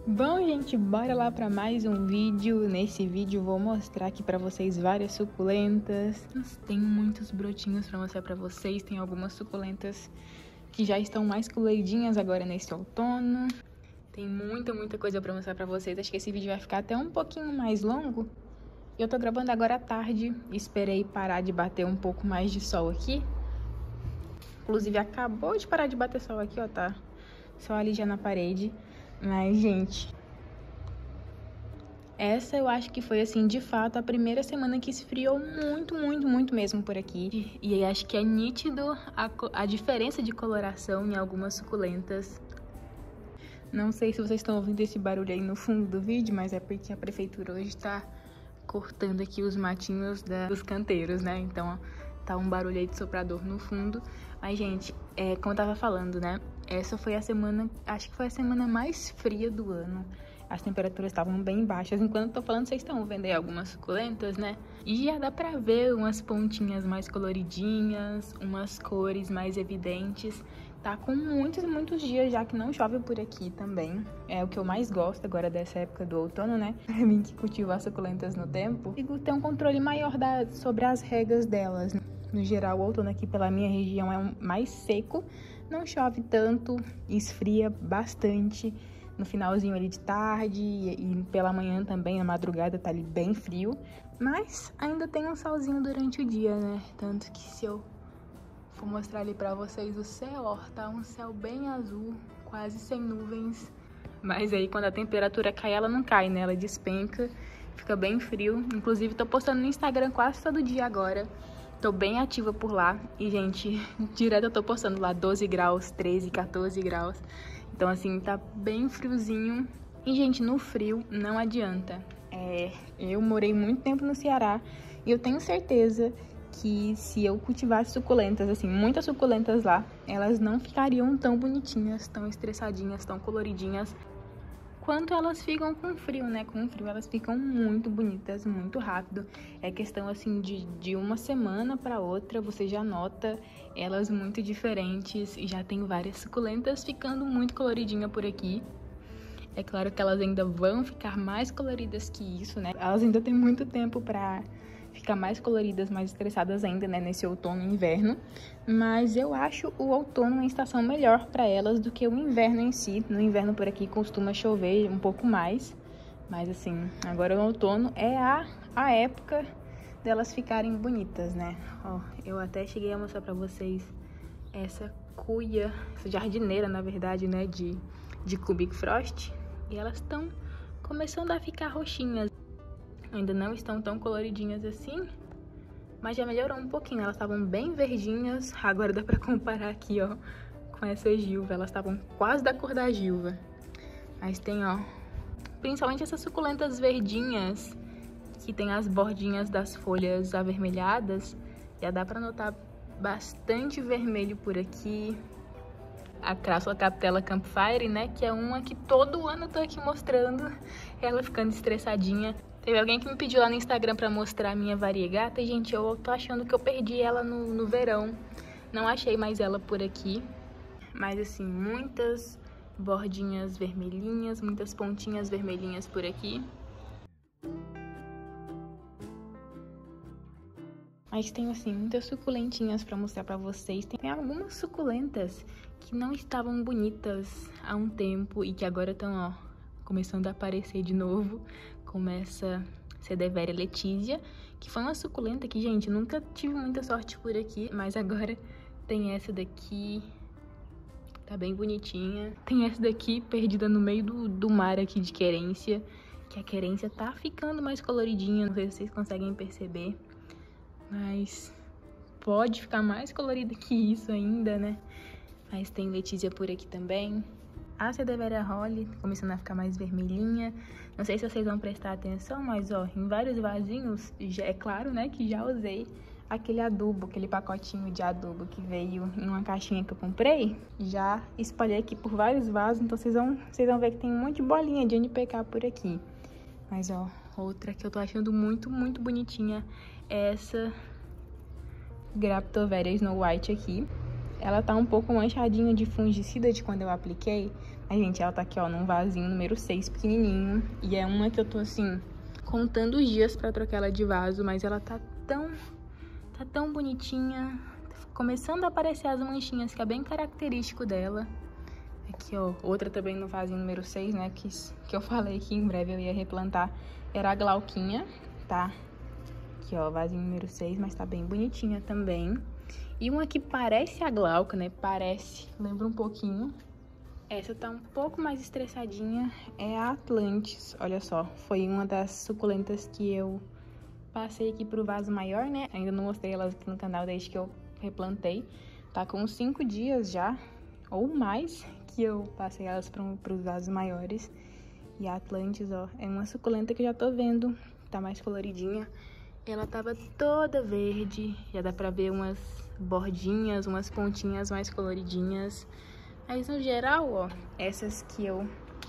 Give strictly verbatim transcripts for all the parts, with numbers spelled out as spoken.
Bom, gente, bora lá para mais um vídeo. Nesse vídeo vou mostrar aqui para vocês várias suculentas. Tem muitos brotinhos para mostrar para vocês. Tem algumas suculentas que já estão mais coloridinhas agora nesse outono. Tem muita, muita coisa para mostrar para vocês. Acho que esse vídeo vai ficar até um pouquinho mais longo. Eu tô gravando agora à tarde. Esperei parar de bater um pouco mais de sol aqui. Inclusive, acabou de parar de bater sol aqui, ó, tá? Só ali já na parede. Mas, gente, essa eu acho que foi, assim, de fato, a primeira semana que esfriou muito, muito, muito mesmo por aqui. E aí acho que é nítido a, a diferença de coloração em algumas suculentas. Não sei se vocês estão ouvindo esse barulho aí no fundo do vídeo, mas é porque a prefeitura hoje tá cortando aqui os matinhos da, dos canteiros, né? Então, tá um barulho aí de soprador no fundo. Mas, gente, é, como eu tava falando, né? Essa foi a semana, acho que foi a semana mais fria do ano. As temperaturas estavam bem baixas. Enquanto eu tô falando, vocês estão vendo aí algumas suculentas, né? E já dá pra ver umas pontinhas mais coloridinhas, umas cores mais evidentes. Tá com muitos, muitos dias já que não chove por aqui também. É o que eu mais gosto agora dessa época do outono, né? Pra mim que cultiva as suculentas no tempo. Consigo ter um controle maior da, sobre as regas delas, né? No geral, o outono aqui pela minha região é um mais seco. Não chove tanto, esfria bastante no finalzinho ali de tarde e, e pela manhã também, na madrugada tá ali bem frio. Mas ainda tem um solzinho durante o dia, né? Tanto que se eu for mostrar ali pra vocês o céu, ó, tá um céu bem azul, quase sem nuvens. Mas aí quando a temperatura cai, ela não cai, né? Ela despenca, fica bem frio. Inclusive tô postando no Instagram quase todo dia agora. Tô bem ativa por lá e, gente, direto eu tô postando lá doze graus, treze, quatorze graus. Então, assim, tá bem friozinho. E, gente, no frio não adianta. É, eu morei muito tempo no Ceará e eu tenho certeza que se eu cultivasse suculentas, assim, muitas suculentas lá, elas não ficariam tão bonitinhas, tão estressadinhas, tão coloridinhas quanto elas ficam com frio, né? Com frio elas ficam muito bonitas, muito rápido. É questão, assim, de, de uma semana para outra, você já nota elas muito diferentes. E já tem várias suculentas ficando muito coloridinha por aqui. É claro que elas ainda vão ficar mais coloridas que isso, né? Elas ainda têm muito tempo para ficar mais coloridas, mais estressadas ainda, né? Nesse outono e inverno. Mas eu acho o outono uma estação melhor para elas do que o inverno em si. No inverno por aqui costuma chover um pouco mais. Mas assim, agora o outono é a, a época delas ficarem bonitas, né? Ó, eu até cheguei a mostrar para vocês essa cuia, essa jardineira, na verdade, né? De, de Cubic Frost. E elas estão começando a ficar roxinhas. Ainda não estão tão coloridinhas assim, mas já melhorou um pouquinho. Elas estavam bem verdinhas, agora dá pra comparar aqui, ó, com essa Gilva. Elas estavam quase da cor da Gilva. Mas tem, ó, principalmente essas suculentas verdinhas, que tem as bordinhas das folhas avermelhadas. Já dá pra notar bastante vermelho por aqui. A Crassula Capitella Campfire, né, que é uma que todo ano eu tô aqui mostrando, ela ficando estressadinha. Teve alguém que me pediu lá no Instagram pra mostrar a minha variegata e, gente, eu tô achando que eu perdi ela no, no verão. Não achei mais ela por aqui. Mas, assim, muitas bordinhas vermelhinhas, muitas pontinhas vermelhinhas por aqui. Mas tem, assim, muitas suculentinhas pra mostrar pra vocês. Tem algumas suculentas que não estavam bonitas há um tempo e que agora estão, ó, começando a aparecer de novo. Começa Cedeveria Letizia, que foi uma suculenta que, gente, nunca tive muita sorte por aqui, mas agora tem essa daqui, tá bem bonitinha. Tem essa daqui perdida no meio do, do mar aqui de querência, que a querência tá ficando mais coloridinha, não sei se vocês conseguem perceber, mas pode ficar mais colorida que isso ainda, né? Mas tem Letizia por aqui também. A Cedeveria Holly começando a ficar mais vermelhinha. Não sei se vocês vão prestar atenção, mas, ó, em vários vasinhos, já, é claro, né, que já usei aquele adubo, aquele pacotinho de adubo que veio em uma caixinha que eu comprei. Já espalhei aqui por vários vasos, então vocês vão, vocês vão ver que tem um monte de bolinha de N P K por aqui. Mas, ó, outra que eu tô achando muito, muito bonitinha é essa Graptoveria Snow White aqui. Ela tá um pouco manchadinha de fungicida de quando eu apliquei, Ai, gente, ela tá aqui, ó, num vasinho número seis, pequenininho. E é uma que eu tô, assim, contando os dias pra trocar ela de vaso, mas ela tá tão, tá tão bonitinha. Tá começando a aparecer as manchinhas, que é bem característico dela. Aqui, ó, outra também no vasinho número seis, né, que, que eu falei que em breve eu ia replantar. Era a glauquinha, tá? Aqui, ó, vasinho número seis, mas tá bem bonitinha também. E uma que parece a glauca, né, parece, lembra um pouquinho. Essa tá um pouco mais estressadinha, é a Atlantis, olha só. Foi uma das suculentas que eu passei aqui pro vaso maior, né? Ainda não mostrei elas aqui no canal desde que eu replantei. Tá com uns cinco dias já, ou mais, que eu passei elas pro, pros vasos maiores. E a Atlantis, ó, é uma suculenta que eu já tô vendo, tá mais coloridinha. Ela tava toda verde, já dá pra ver umas bordinhas, umas pontinhas mais coloridinhas. Mas no geral, ó, essas que eu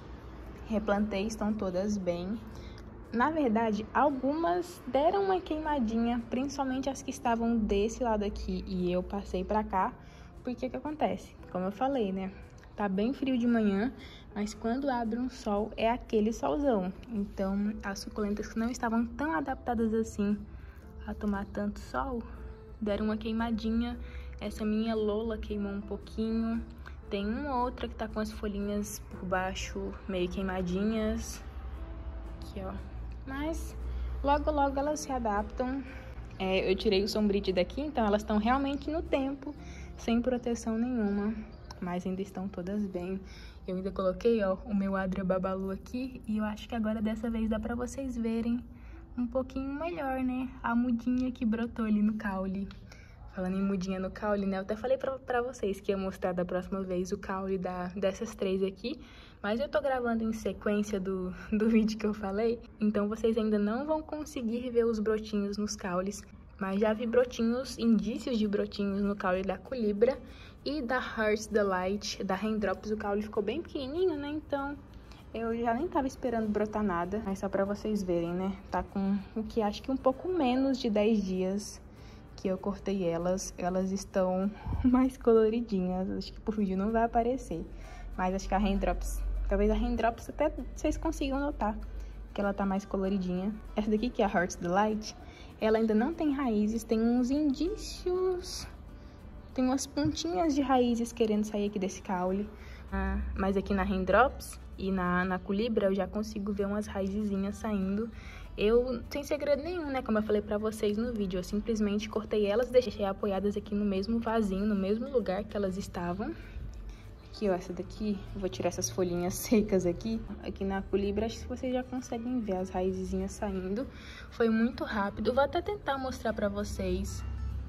replantei estão todas bem. Na verdade, algumas deram uma queimadinha, principalmente as que estavam desse lado aqui e eu passei pra cá. Porque que acontece? Como eu falei, né? Tá bem frio de manhã, mas quando abre um sol é aquele solzão. Então, as suculentas que não estavam tão adaptadas assim a tomar tanto sol, deram uma queimadinha. Essa minha Lola queimou um pouquinho. Tem uma outra que tá com as folhinhas por baixo meio queimadinhas. Aqui, ó. Mas logo, logo elas se adaptam. É, eu tirei o sombrite daqui, então elas estão realmente no tempo, sem proteção nenhuma. Mas ainda estão todas bem. Eu ainda coloquei, ó, o meu Adria Babalu aqui. E eu acho que agora dessa vez dá pra vocês verem um pouquinho melhor, né? A mudinha que brotou ali no caule. Falando em mudinha no caule, né? Eu até falei pra, pra vocês que ia mostrar da próxima vez o caule da, dessas três aqui. Mas eu tô gravando em sequência do, do vídeo que eu falei. Então vocês ainda não vão conseguir ver os brotinhos nos caules. Mas já vi brotinhos, indícios de brotinhos no caule da Culibra. E da Hearts Delight, da Raindrops, o caule ficou bem pequenininho, né? Então eu já nem tava esperando brotar nada. Mas só pra vocês verem, né? Tá com o que acho que um pouco menos de dez dias que eu cortei elas, elas estão mais coloridinhas. Acho que por vídeo não vai aparecer, mas acho que a Raindrops, talvez a Raindrops até vocês consigam notar que ela tá mais coloridinha. Essa daqui, que é a Hearts Delight, ela ainda não tem raízes, tem uns indícios, tem umas pontinhas de raízes querendo sair aqui desse caule. Ah, mas aqui na Raindrops e na, na Culibra eu já consigo ver umas raizinhas saindo. Eu, sem segredo nenhum, né, como eu falei pra vocês no vídeo, eu simplesmente cortei elas, deixei apoiadas aqui no mesmo vasinho, no mesmo lugar que elas estavam. Aqui, ó, essa daqui, eu vou tirar essas folhinhas secas aqui. Aqui na Culibra, acho que vocês já conseguem ver as raizinhas saindo. Foi muito rápido. Eu vou até tentar mostrar pra vocês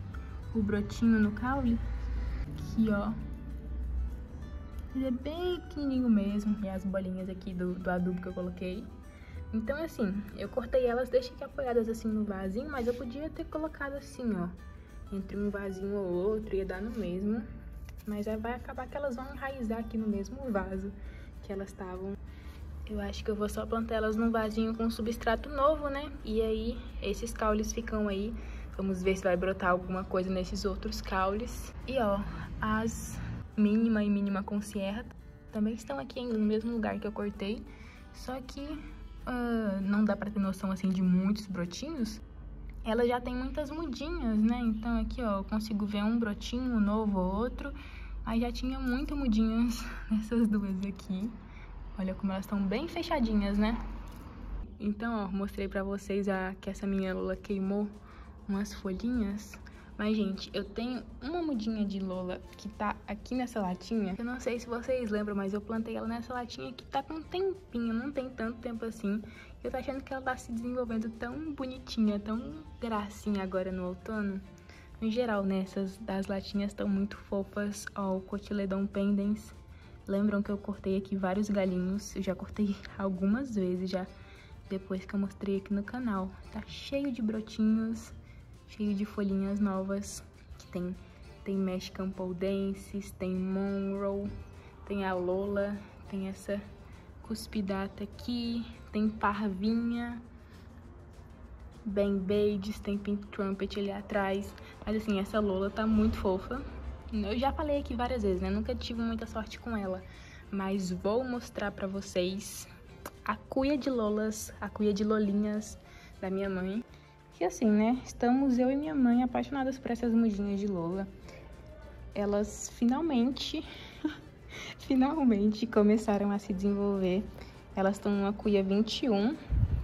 o brotinho no caule. Aqui, ó. Ele é bem pequenininho mesmo. E as bolinhas aqui do, do adubo que eu coloquei. Então, assim, eu cortei elas, deixei apoiadas assim no vasinho, mas eu podia ter colocado assim, ó, entre um vasinho ou outro, ia dar no mesmo. Mas aí vai acabar que elas vão enraizar aqui no mesmo vaso que elas estavam. Eu acho que eu vou só plantar elas num vasinho com substrato novo, né? E aí, esses caules ficam aí. Vamos ver se vai brotar alguma coisa nesses outros caules. E, ó, as mínima e mínima com sierra também estão aqui ainda no mesmo lugar que eu cortei. Só que Uh, não dá pra ter noção, assim, de muitos brotinhos. Ela já tem muitas mudinhas, né? Então aqui, ó, eu consigo ver um brotinho novo ou outro. Aí já tinha muitas mudinhas nessas duas aqui. Olha como elas estão bem fechadinhas, né? Então, ó, mostrei pra vocês a, que essa minha Lola queimou umas folhinhas. Mas, gente, eu tenho uma mudinha de Lola que tá aqui nessa latinha. Eu não sei se vocês lembram, mas eu plantei ela nessa latinha que tá com um tempinho, não tem tanto tempo assim. Eu tô achando que ela tá se desenvolvendo tão bonitinha, tão gracinha agora no outono. Em geral, né, essas das latinhas estão muito fofas. Ó, o Cotyledon pendens. Lembram que eu cortei aqui vários galinhos? Eu já cortei algumas vezes já, depois que eu mostrei aqui no canal. Tá cheio de brotinhos, cheio de folhinhas novas, que tem, tem Mexican Poldensis, tem Monroe, tem a Lola, tem essa Cuspidata aqui, tem Parvinha, Band-Aids, tem Pink Trumpet ali atrás. Mas assim, essa Lola tá muito fofa. Eu já falei aqui várias vezes, né? Nunca tive muita sorte com ela. mas vou mostrar pra vocês a cuia de lolas, a cuia de lolinhas da minha mãe. E assim, né, estamos eu e minha mãe apaixonadas por essas mudinhas de lola. Elas finalmente, finalmente começaram a se desenvolver. Elas estão numa cuia vinte e um.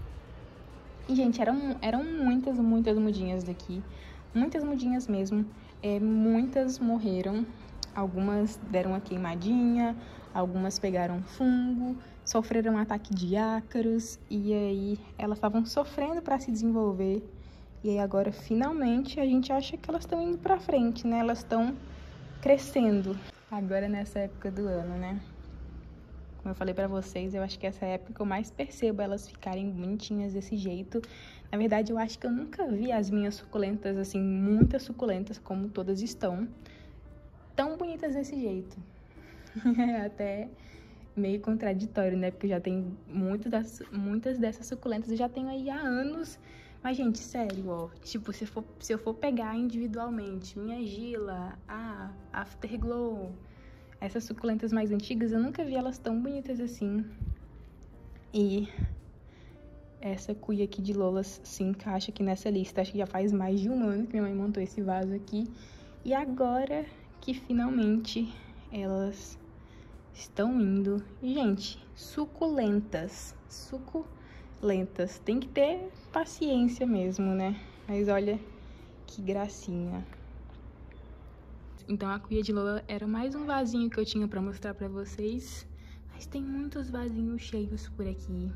E, gente, eram, eram muitas, muitas mudinhas daqui. Muitas mudinhas mesmo. É, muitas morreram. Algumas deram uma queimadinha, algumas pegaram fungo, sofreram um ataque de ácaros. E aí, elas estavam sofrendo para se desenvolver. E aí, agora, finalmente, a gente acha que elas estão indo pra frente, né? Elas estão crescendo. Agora, nessa época do ano, né? Como eu falei pra vocês, eu acho que essa é a época que eu mais percebo elas ficarem bonitinhas desse jeito. Na verdade, eu acho que eu nunca vi as minhas suculentas, assim, muitas suculentas, como todas estão, tão bonitas desse jeito. É até meio contraditório, né? Porque já tem muitas, das, muitas dessas suculentas, eu já tenho aí há anos. Mas, gente, sério, ó, tipo, se, for, se eu for pegar individualmente, minha Gila, a Afterglow, essas suculentas mais antigas, eu nunca vi elas tão bonitas assim. E essa cuia aqui de lolas se encaixa aqui nessa lista. Acho que já faz mais de um ano que minha mãe montou esse vaso aqui. E agora que finalmente elas estão indo. E, gente, suculentas, suculentas. Tem que ter paciência mesmo, né? Mas olha que gracinha. Então, a cuia de lola era mais um vasinho que eu tinha pra mostrar pra vocês. Mas tem muitos vasinhos cheios por aqui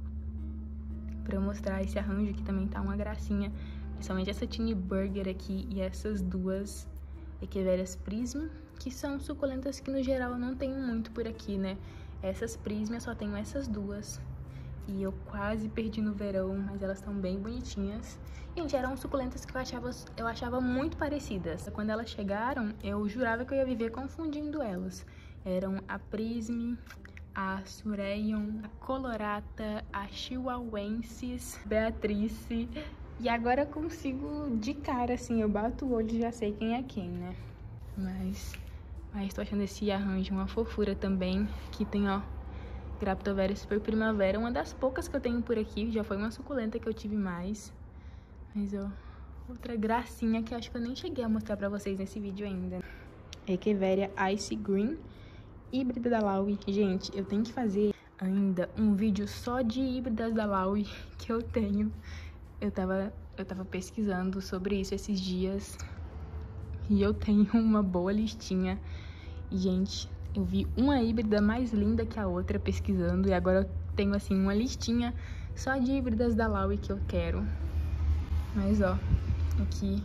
pra mostrar esse arranjo, que também tá uma gracinha. Principalmente essa Tiny Burger aqui e essas duas Echeverias Prism, que são suculentas que, no geral, eu não tenho muito por aqui, né? Essas Prism eu só tenho essas duas. E eu quase perdi no verão, mas elas estão bem bonitinhas. Gente, eram suculentas que eu achava, eu achava muito parecidas. Quando elas chegaram, eu jurava que eu ia viver confundindo elas. Eram a Prism, a Sureion, a Colorata, a Chihuahuensis, Beatrice. E agora eu consigo, de cara, assim, eu bato o olho e já sei quem é quem, né? Mas, mas tô achando esse arranjo uma fofura também. Aqui tem, ó, Graptoveria Super Primavera, uma das poucas que eu tenho por aqui. Já foi uma suculenta que eu tive mais. Mas, ó, outra gracinha que eu acho que eu nem cheguei a mostrar pra vocês nesse vídeo ainda. Echeveria Ice Green, híbrida da Laui. Gente, eu tenho que fazer ainda um vídeo só de híbridas da Laui que eu tenho. Eu tava, eu tava pesquisando sobre isso esses dias e eu tenho uma boa listinha. E, gente, eu vi uma híbrida mais linda que a outra pesquisando, e agora eu tenho, assim, uma listinha só de híbridas da Laui que eu quero. Mas, ó, aqui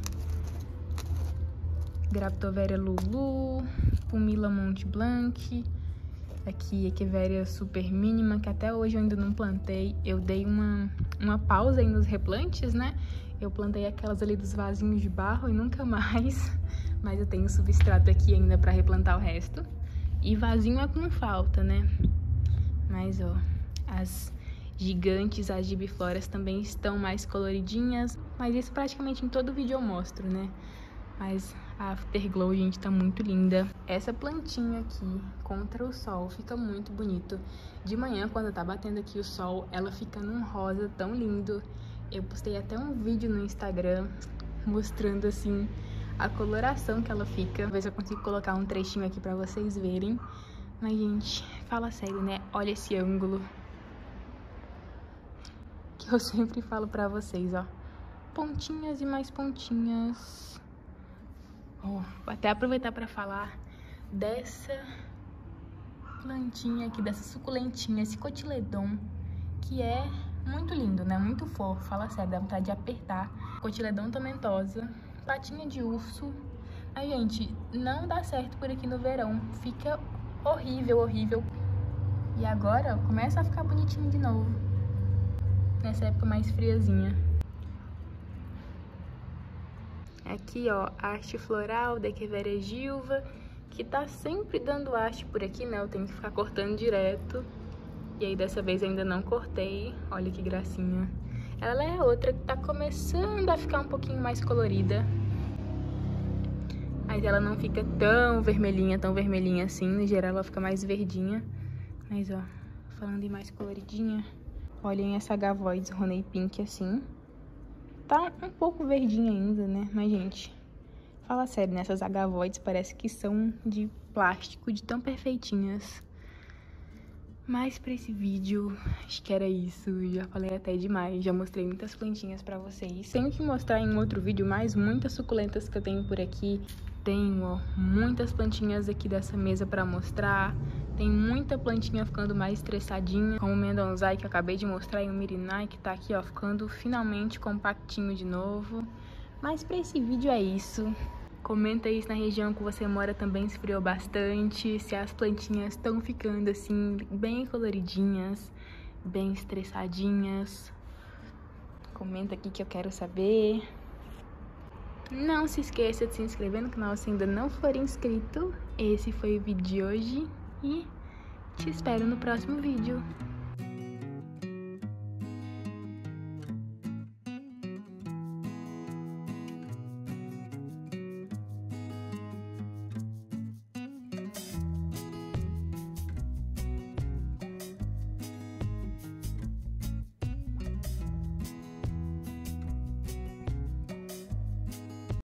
Graptoveria Lulu, Pumila Mont Blanc, aqui Echeveria Super Mínima, que até hoje eu ainda não plantei. Eu dei uma, uma pausa aí nos replantes, né? Eu plantei aquelas ali dos vasinhos de barro e nunca mais, mas eu tenho substrato aqui ainda pra replantar o resto. E vasinho é com falta, né? Mas, ó, as gigantes, as gibifloras também estão mais coloridinhas. Mas isso praticamente em todo vídeo eu mostro, né? Mas a Afterglow, gente, tá muito linda. Essa plantinha aqui, contra o sol, fica muito bonito. De manhã, quando tá batendo aqui o sol, ela fica num rosa tão lindo. Eu postei até um vídeo no Instagram mostrando, assim, a coloração que ela fica. Vou ver se eu consigo colocar um trechinho aqui pra vocês verem. Mas, gente, fala sério, né? Olha esse ângulo que eu sempre falo pra vocês, ó. Pontinhas e mais pontinhas. Ó, vou até aproveitar pra falar dessa plantinha aqui, dessa suculentinha, esse cotiledon, que é muito lindo, né? Muito fofo, fala sério, dá vontade de apertar. Cotiledon tomentosa, patinha de urso. Mas, gente, não dá certo por aqui no verão. Fica horrível, horrível. E agora, ó, começa a ficar bonitinho de novo. Nessa época mais friazinha. Aqui, ó, a haste floral da Echeveria Gilva, que tá sempre dando haste por aqui, né? Eu tenho que ficar cortando direto. E aí, dessa vez, ainda não cortei. Olha que gracinha. Ela é outra que tá começando a ficar um pouquinho mais colorida. Mas ela não fica tão vermelhinha, tão vermelhinha assim. No geral, ela fica mais verdinha. Mas, ó, falando em mais coloridinha, olhem essa Gavoides Honey Pink assim. Tá um pouco verdinha ainda, né? Mas, gente, fala sério, né? Essas Gavoides parece que são de plástico, de tão perfeitinhas. Mas pra esse vídeo, acho que era isso. Já falei até demais, já mostrei muitas plantinhas pra vocês. Tenho que mostrar em outro vídeo mais muitas suculentas que eu tenho por aqui. Tenho, ó, muitas plantinhas aqui dessa mesa pra mostrar. Tem muita plantinha ficando mais estressadinha, como o Mendonzai que eu acabei de mostrar, e o Mirinai que tá aqui, ó, ficando finalmente compactinho de novo. Mas pra esse vídeo é isso. Comenta aí se na região que você mora também esfriou bastante, se as plantinhas estão ficando assim, bem coloridinhas, bem estressadinhas. Comenta aqui que eu quero saber. Não se esqueça de se inscrever no canal se ainda não for inscrito. Esse foi o vídeo de hoje e te espero no próximo vídeo.